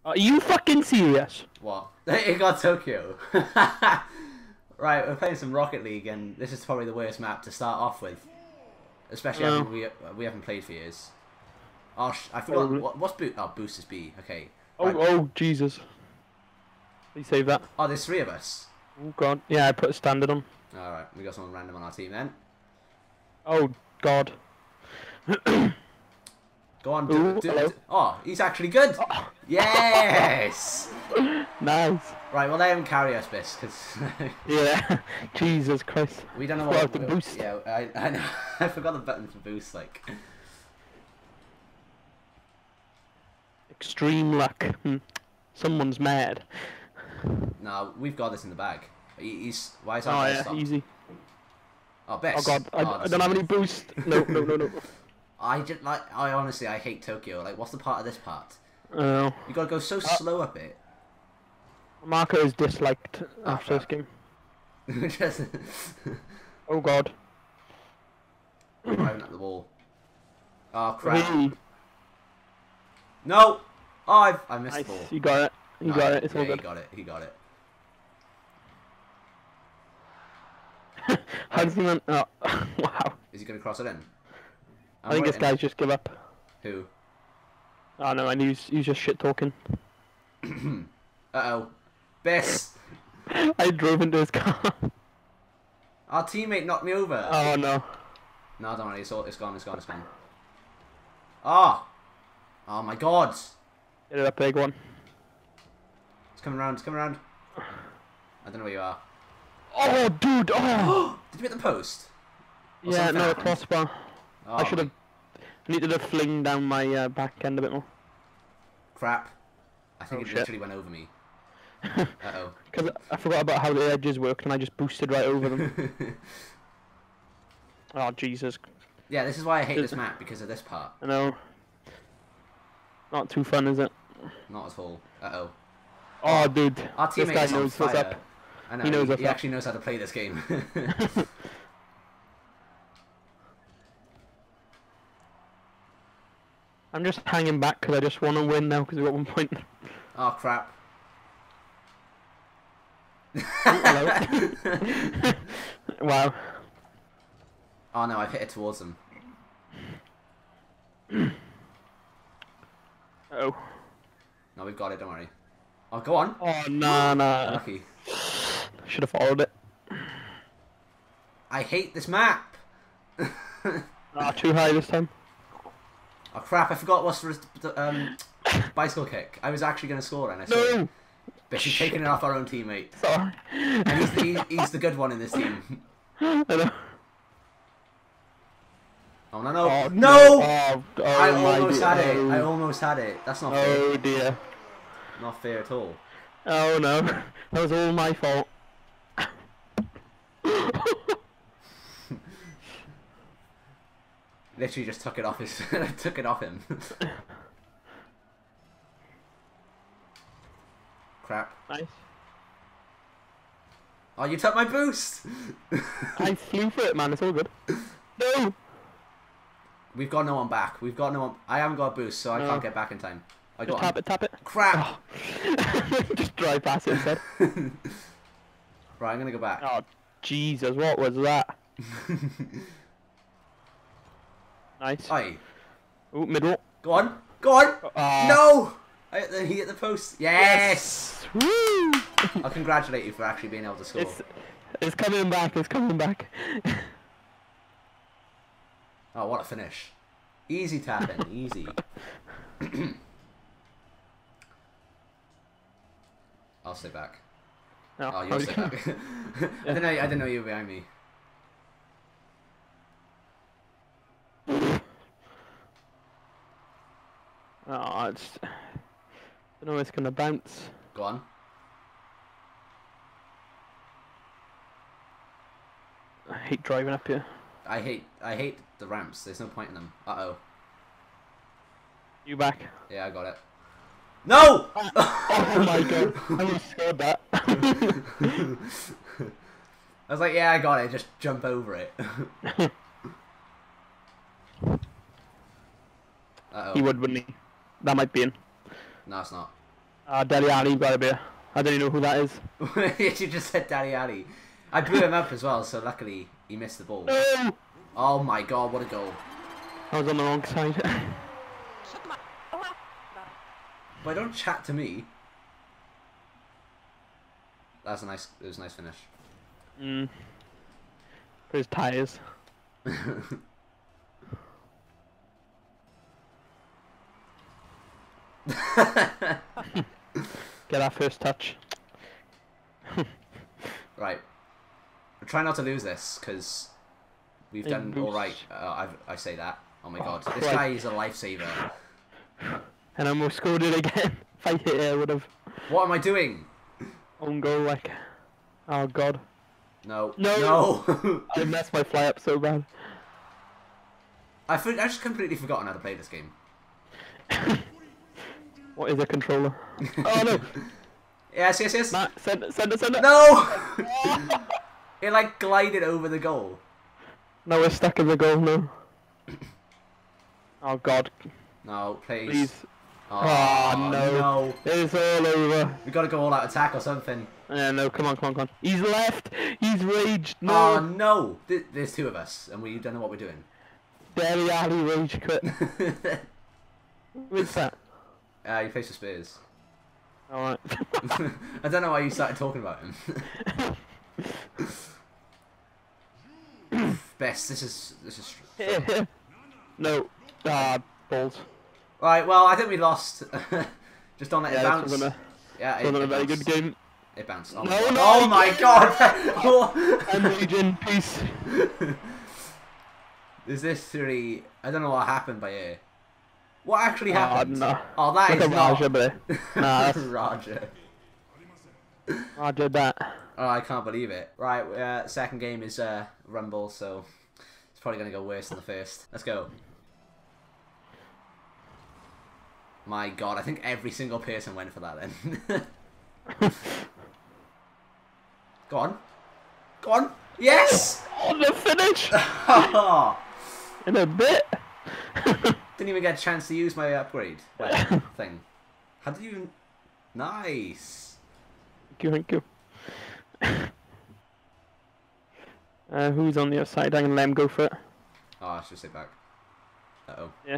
Are you fucking serious? What? It got Tokyo. Right, we're playing some Rocket League, and this is probably the worst map to start off with. Especially after we haven't played for years. Oh, I forgot. What's Boost? Oh, Boost is B. Okay. Oh, Right. oh, Jesus. Please save that. Oh, there's 3 of us. Oh, God. Yeah, I put a standard on. Alright, we got someone random on our team then. Oh, God. Go on, Ooh, Oh, he's actually good. Oh. Yes. Nice. Right, well, let him carry us, Biss, because Yeah. Jesus Christ. we don't know Forgot what the boost. Yeah, I know. I forgot the button for boost. Like, Extreme luck. Someone's mad. no, we've got this in the bag. He's why is Oh, our yeah, stopped? easy. Oh, Biss. Oh, God. I don't have any boost. No, no, no, no. I honestly, I hate Tokyo. Like, what's the part of this part? Oh. You gotta go so slow up it. Marco is disliked after this crap. game. Just Oh, God. driving at the wall. Oh crap! Hey. No! Oh, I missed Nice. the ball. You got it. You got it. It's yeah, all good. He got it. He got it. How's he man? Oh, wow. Is he gonna cross it in? I think this guy's just give up. Who? Oh no, and he's just shit talking. Uh-oh. Biss! I drove into his car. Our teammate knocked me over. Oh no. No, don't worry. It's gone. It's gone. Ah! Oh my god! Hit it up, big one. It's coming around. It's coming around. I don't know where you are. Oh, dude! Oh! Did you hit the post? Or Yeah, something no, happened? crossbar. Oh, I should have needed to fling down my back end a bit more. crap. I think Oh, it shit. literally went over me. Uh-oh. Because I forgot about how the edges worked and I just boosted right over them. Oh, Jesus. Yeah, this is why I hate this map, because of this part. I know. Not too fun, is it? Not at all. Uh-oh. Oh, dude. Our This teammate guy is on knows what's fire. up. I know, He knows what's he up. actually knows how to play this game. I'm just hanging back because I just want to win now because we've got 1 point. Oh, crap. Hello. Wow. Oh no, I've hit it towards them. Oh. No, we've got it, don't worry. Oh, go on. Oh, nah. Lucky. Should have followed it. I hate this map. Ah, too high this time. Oh crap, I forgot what's the bicycle kick. I was actually going to score and I saw it. No! But she's taking it off our own teammate. Sorry. And he's the good one in this team. I know. Oh no, no. Oh, No! Oh, I my almost dear. had it. Oh. I almost had it. That's not fair. Oh dear. Not fair at all. Oh no. That was all my fault. Literally just took it off his took it off him. Crap. Nice. Oh, you took my boost! I flew for it, man. It's all good. No! We've got no one back. We've got no one. I haven't got a boost, so I No. can't get back in time. I Just got tap it. Crap! Oh. Just drive past it instead. Right, I'm gonna go back. Oh, Jesus, what was that? Nice. Oi, Oh, middle. go on, go on! Ah. No! He hit the post. Yes! Woo! I'll congratulate you for actually being able to score. It's coming back, it's coming back. Oh, what a finish! Easy tapping, easy. I'll stay back. No, Oh, you'll stay back. I didn't know you were behind me. Oh, it's... I don't know, it's gonna bounce. Go on. I hate driving up here. I hate the ramps. There's no point in them. Uh-oh. You back. Yeah, I got it. No! Oh my god, I almost scored that. I was like, yeah, I got it. Just jump over it. Uh-oh. He would, wouldn't he? That might be in. No, it's not. Deli Ali, gotta be. I don't even know who that is. You just said Daddy Ali. I blew him up as well, so luckily he missed the ball. No! Oh my god, what a goal. I was on the wrong side. But don't chat to me. That was a nice finish. For his tyres. Get our first touch. Right. Try not to lose this, because we've done alright. I say that. Oh my god. This guy is a lifesaver. And I almost scored it again. If I hit it, I would have. What am I doing? On goal, like. Oh god. No. No! No! I messed my fly up so bad. I just completely forgotten how to play this game. What is a controller? Oh no! Yes. Matt, send it. No! It like glided over the goal. No, we're stuck in the goal now. Oh god. No, please. Please. Oh, no. It's all over. We gotta go all out attack or something. No, come on. He's left. He's raged. No. Oh no! There's two of us, and we don't know what we're doing. Deli Ali rage quit. What's that? He plays for Spears. Alright. I don't know why you started talking about him. Best. This is. No. Balls. Right. Well, I think we lost. Just don't let it bounce. Yeah, it a very good game. It bounced. No, oh my god! I'm raging. Peace. Is this really? I don't know what happened by here. What actually happened? No. Oh, that is not. Raja, bro. Nah, that's Raja. Raja that. Oh, I can't believe it. Right, second game is Rumble, so it's probably going to go worse than the first. Let's go. My god, I think every single person went for that then. Go on. Go on. Yes! On the finish! Oh. In a bit. Didn't even get a chance to use my upgrade thing. How did you... Nice. Thank you. Who's on the other side? I'm gonna let him go for it. Oh, I should sit back. Uh-oh. Yeah.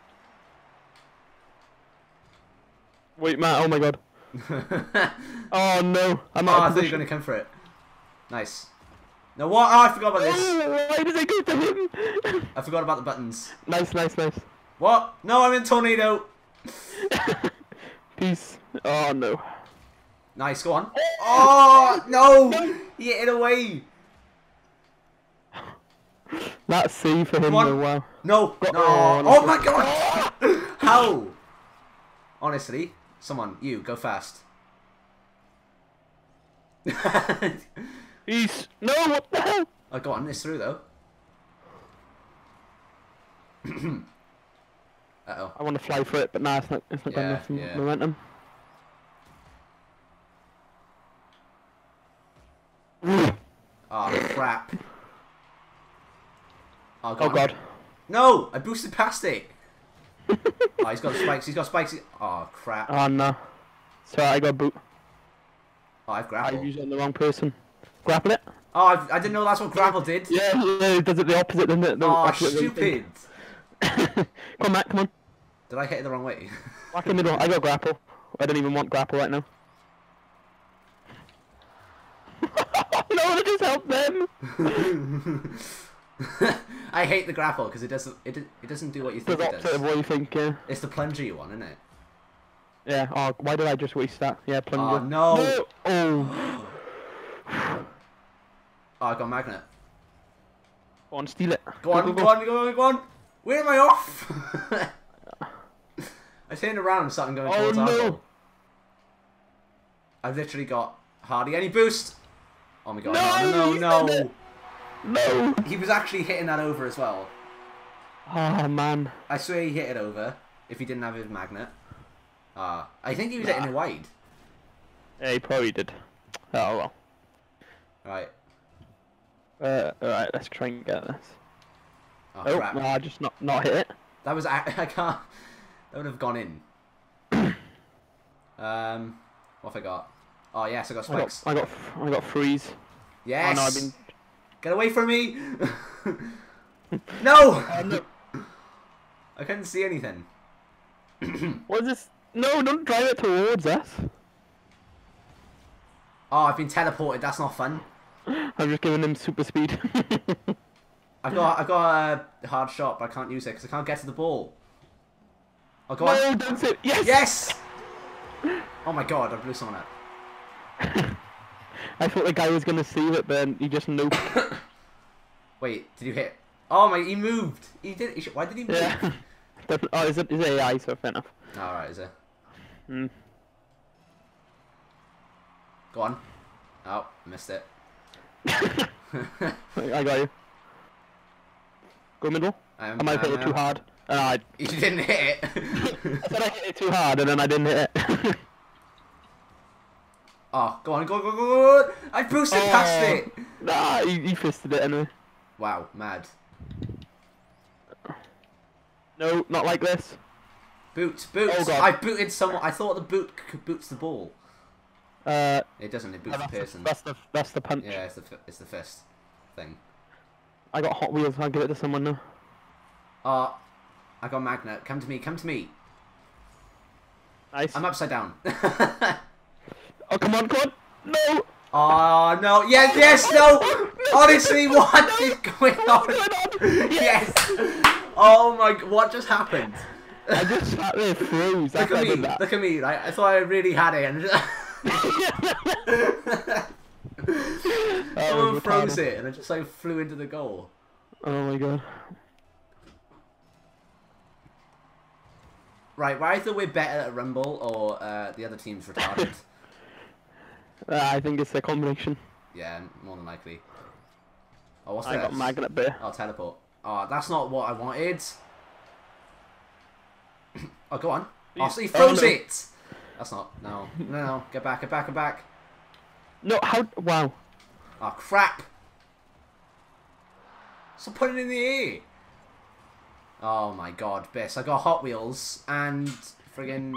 Wait, Matt, oh my god. Oh no. I thought you were going to come for it. Nice. No, what? Oh, I forgot about this. Why did I go to him? I forgot about the buttons. Nice. What? No, I'm in tornado. Peace. Oh no. Nice, go on. Oh, no! He hit it away. That's C for him though, wow. No. Oh my god! How? Honestly, someone, you, go fast. Peace. No, what the hell? Oh, go on, it's through though. Uh-oh. I want to fly for it, but nah, it's not got enough momentum. Oh, crap. Oh, God. No! I boosted past it! Oh, he's got spikes, Oh, crap. Oh, no. Sorry, I got boot. Oh, I've grappled. I've used it on the wrong person. Grapple it? Oh, I didn't know that's what grapple did. Yeah, it does it the opposite, doesn't it? Oh, stupid. Come on, Matt, come on. Did I hit it the wrong way? Back in the middle. I got grapple. I don't even want grapple right now. No, I just help them. I hate the grapple because it doesn't do what you think it does. Of what you think, yeah. It's the plunger one, isn't it? Yeah. Oh, why did I just waste that? Yeah, plunger. Oh no! No. Oh. Oh, I got a magnet. Go on, steal it. Go on. Where am I off? I turned around and started going towards our goal. I've literally got hardly any boost. Oh my god, no. No. He was actually hitting that over as well. Oh man. I swear he hit it over if he didn't have his magnet. I think he was hitting it wide. Yeah, he probably did. Oh well. Right. Alright, let's try and get this. Oh crap. No, I just not hit it. That was... I can't... That would have gone in. What have I got? Oh yes, I got spikes. I got freeze. Yes. Oh, no, I've been... Get away from me! No! no. I couldn't see anything. What is this? No, don't drive it towards us. Oh, I've been teleported. That's not fun. I'm just giving him super speed. I got a hard shot, but I can't use it because I can't get to the ball. Oh, go on. No, don't say... Yes! Yes! Oh my god, I blew someone up. I thought the guy was going to save it, but he just noped. Wait, did you hit? Oh my, he moved. He did. Why did he move? Yeah. Oh, is it AI, so fair enough. Alright, is it? Hmm. Go on. Oh, missed it. I got you. Go middle. I might hit it too hard. You didn't hit it. I said I hit it too hard, and then I didn't hit it. Oh, go on, go. I boosted past it. Nah, he fisted it anyway. Wow, mad. No, not like this. Boots. Oh, God. I booted someone. I thought the boot boots the ball. It doesn't. It boots the person. That's the punch. Yeah, it's the fist thing. I got Hot Wheels. I'll give it to someone now. I got Magnet. Come to me. Come to me. Nice. I'm upside down. Oh, come on. No! Oh, no. Yes, no! Honestly, what is going on? Yes! Oh my, what just happened? I just sat there froze. Look at me. I thought I really had it. And someone froze it and it just like flew into the goal. Oh my god. Right, why either we're better at Rumble or the other team's retarded? I think it's a combination. Yeah, more than likely. Oh, what's I this? got Magnet Bear. Oh, teleport. Oh, that's not what I wanted. Oh, go on. Oh, so he froze it! That's not... No. Get back. No, how... Wow. Oh, crap! Stop putting it in the air! Oh my god, Biss. I got Hot Wheels and friggin...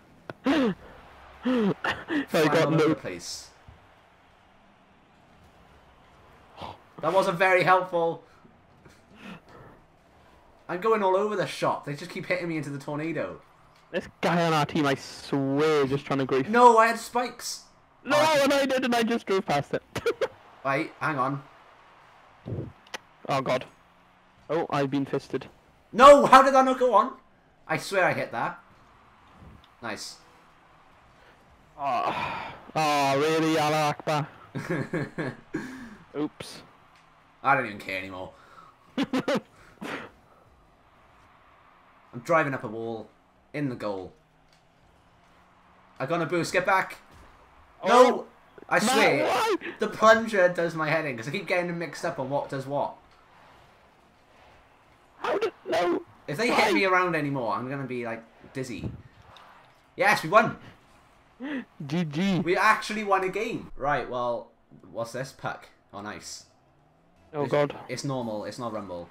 I got all over the place. That wasn't very helpful. I'm going all over the shop. They just keep hitting me into the tornado. This guy on our team, I swear, is just trying to grief. No, I had spikes. No, and I did, and I just drove past it. Wait, hang on. Oh god. Oh, I've been fisted. No, how did that not go on? I swear I hit that. Nice. Oh, really, Allah Akbar. Oops. I don't even care anymore. I'm driving up a wall. In the goal. I got a boost. Get back. Oh, no! I swear. why? The plunger does my head in because I keep getting them mixed up on what does what. How did... No. If they hit me around anymore, I'm going to be like dizzy. Yes, we won. GG. We actually won a game. Right, well, what's this? Puck. Oh, nice. Oh god. It's normal. It's not Rumble.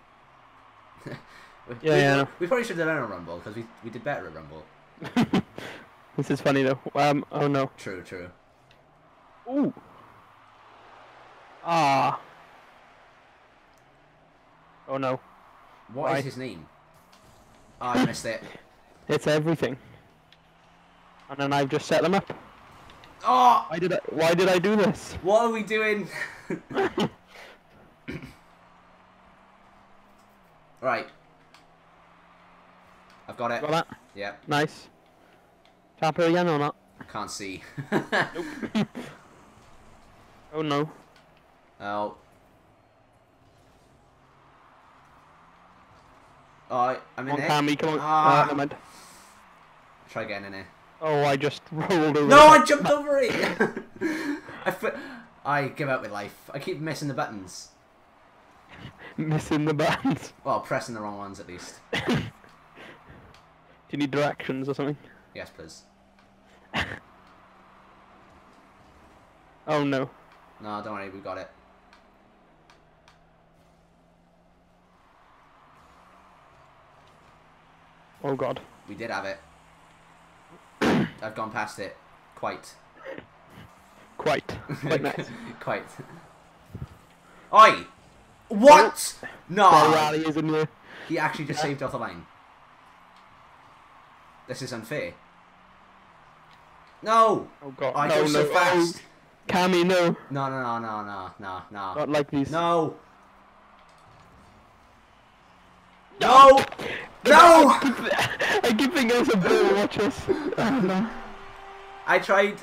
Yeah. We probably should have done a Rumble because we did better at Rumble. This is funny though. Oh no. True. Ooh. Ah. Oh no. What is his name? Oh, I missed it. It's everything. And then I've just set them up. Oh! Why did I do this? What are we doing? Right. I've got it. Got that? Yep. Nice. Champion again or not? Can't see. Nope. Oh no. Oh. Oh, I'm in Come on, it. Cammy, come on. Ah. Never mind. Try getting in here. Oh, I just rolled over. No, I jumped over it! I give up with life. I keep missing the buttons. Missing the buttons. Well, pressing the wrong ones at least. Do you need directions or something? Yes, please. Oh no. No, don't worry, we got it. Oh god. We did have it. I've gone past it. Quite. Quite nice. Quite. Oi! What? No! Rally isn't here. He actually just saved off the line. This is unfair. No! Oh god. I no, go so fast. Cammy, no. No. Not like these. No! No! No! I keep thinking it's a ball. Watch us. Oh, no. I tried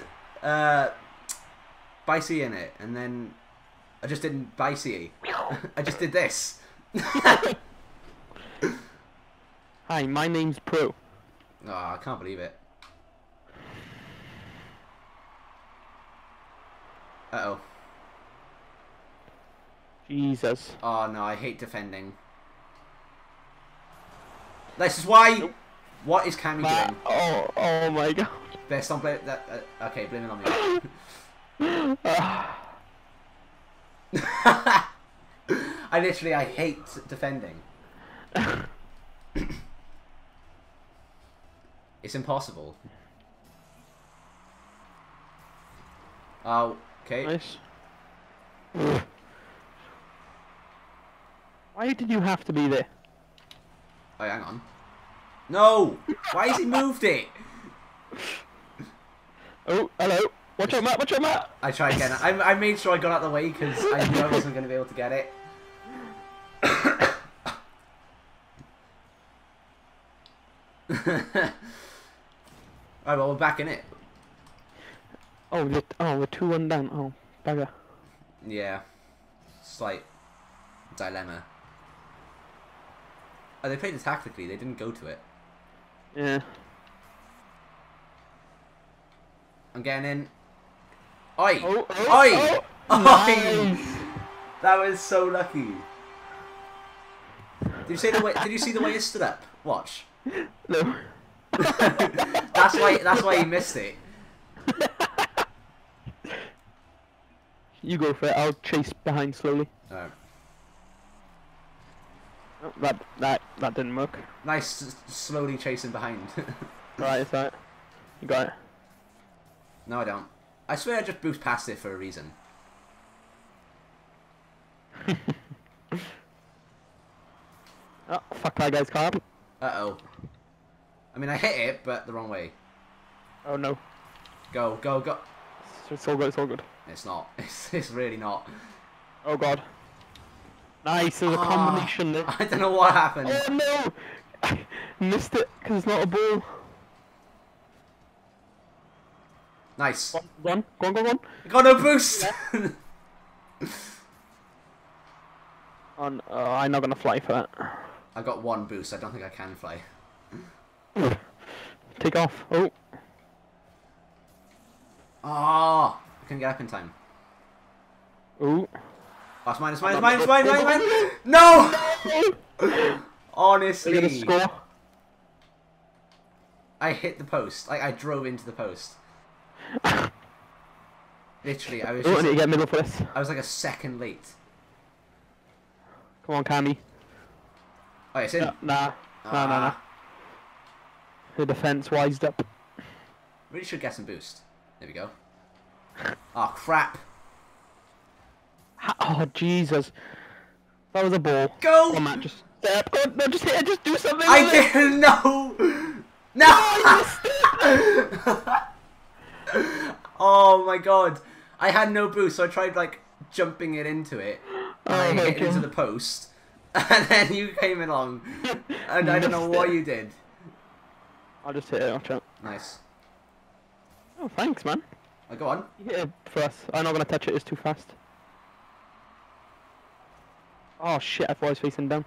Bicey in it, and then I just didn't Bicey. I just did this. Hi, my name's Pro. Oh, I can't believe it. Uh-oh. Jesus. Oh no, I hate defending. This is why... Nope. What is Cammy doing? Oh my god. Best don't blame that. Okay, blame it on me. I hate defending. It's impossible. Oh, okay. Nice. Why did you have to be there? Oh, hang on. No! Why has he moved it? Oh, hello. Watch out, Matt. Watch out, Matt. I tried again. I made sure I got out of the way because I knew I wasn't going to be able to get it. Alright, well, we're back in it. Oh, we're 2-1 down. Oh, bugger. Yeah. Slight dilemma. Oh, they played it tactically. They didn't go to it. Yeah. I'm getting in. Oi! Oh, Oi! Nice. That was so lucky. Did you see the way? Did you see the way it stood up? Watch. No. That's why he missed it. You go for it. I'll chase behind slowly. Alright. Oh, that didn't work. Nice, slowly chasing behind. Right, is that? You got it. No, I don't. I swear I just boost past it for a reason. Oh, fuck that guy's car. Uh-oh. I mean, I hit it, but the wrong way. Oh no. Go, go, go. It's all good. It's all good. It's not. It's really not. Oh god. Nice. There's a combination there. I don't know what happened. Oh no! I missed it because it's not a ball. Nice. Go on. I got no boost! I'm not gonna fly for that. I got one boost. I don't think I can fly. Take off. Oh. Ah! I couldn't get up in time. Ooh. Oh, it's mine, it's mine, it's mine, it's mine, it's mine, it's mine! No! Honestly. Are you gonna score? I hit the post. Like, I drove into the post. Literally, I was Oh, I just... need to get middle for this. I was like a second late. Come on, Cammy. Oh, it's in. Nah. The defense wised up. Really should get some boost. There we go. Oh, crap. Oh, Jesus. That was a ball. Go! Come on, Matt, just step. Go on, no, just hit it. Just do something. I with it. didn't know! No! Oh my god. I had no boost, so I tried, like, jumping it into it. And I hit it into the post. And then you came along. And I don't know what you did. I'll just hit it. Watch out. Nice. Oh, thanks, man. Oh, go on. You hit it for us. I'm not gonna touch it. It's too fast. Oh shit! I thought I was facing down.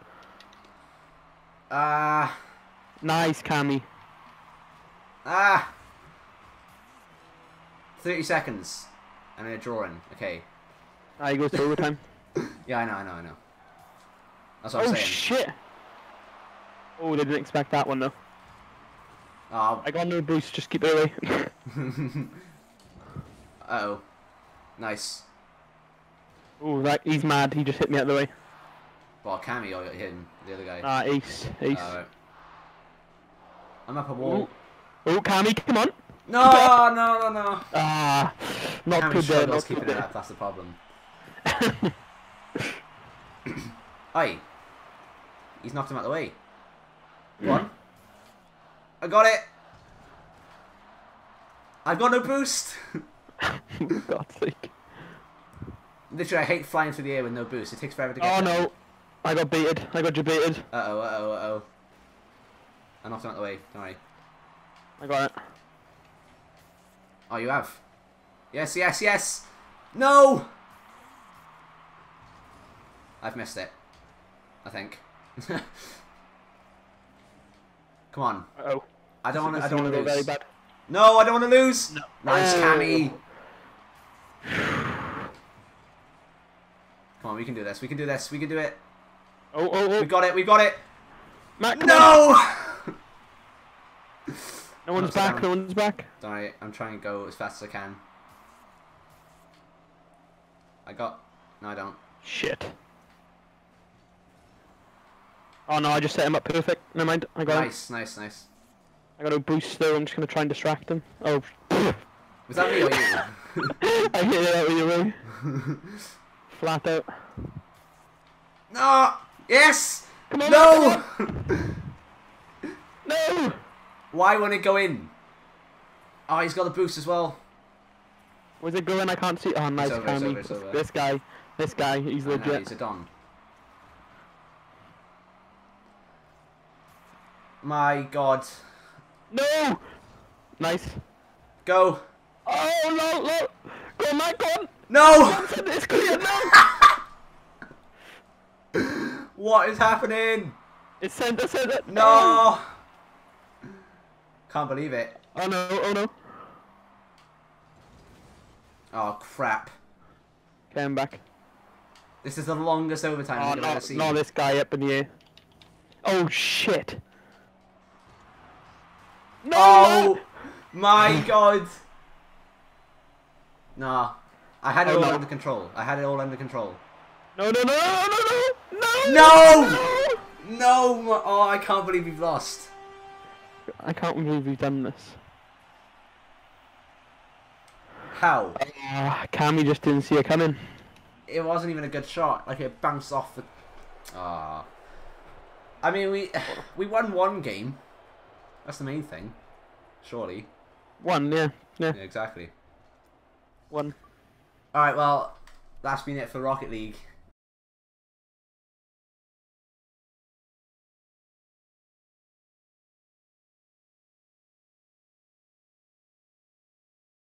Nice, Cammy. 30 seconds. And then a drawing. Okay. He goes to overtime. Yeah, I know. That's what I'm Oh saying. shit! Oh, they didn't expect that one though. Oh. I got no boost. Just keep it away. Uh-oh. Nice. Oh, he's mad. He just hit me out of the way. Well, Cammy hit him, the other guy. Ace. Alright. I'm up a wall. Oh, Cammy, come on. No, no, no, no. Ah, not Cammy good there. struggles Not keeping good it there. up, that's the problem. Aye. He's knocked him out of the way. Go on. I got it. I've got no boost. For God's sake. Literally, I hate flying through the air with no boost. It takes forever to get Oh there. no. I got baited. I got debated. Uh-oh, uh-oh, uh-oh. I knocked him out of the way. Don't worry. I got it. Oh, you have? Yes, yes, yes! No! I've missed it. I think. Come on. Uh-oh. I don't want This is to gonna go very lose. bad. No, I don't want to lose! No. Nice, Oh. Cammy! Come on, we can do this. We can do this. We can do it. Oh, oh, We oh. got it. We got it. Matt, come on. No! No one's Upside back. down. No one's back. Don't worry. I'm trying to go as fast as I can. I got... No, I don't. Shit. Oh no, I just set him up perfect. Never mind. I got him. Nice, nice, nice. I got no boost though. I'm just gonna try and distract him. Oh. Was that me or you? I hit it out with you, really. Flat out. No! Yes! Come on, No! No! Why won't it go in? Oh, he's got the boost as well. Was it going? I can't see. Oh, nice, over, it's Cammy. over, it's over. This guy, he's I know, legit. he's a don. My God. No! Nice. Go. Oh, no. Go on, Mike, go on. No! It's clear, no! What is happening? It's center. No! Can't believe it. Oh no. Oh, crap. Okay, I'm back. This is the longest overtime Oh, we've ever seen. no, this guy up in the air. Oh, shit. No! Oh, my God. Nah. I had it Oh, all no. under control. I had it all under control. No! No! No! Oh, I can't believe we've lost. I can't believe we've done this. How? Cammy just didn't see it coming. It wasn't even a good shot. Like, it bounced off the... Ah. I mean, we won one game. That's the main thing. Surely. One, yeah. Yeah, exactly. One. Alright, well, that's been it for Rocket League.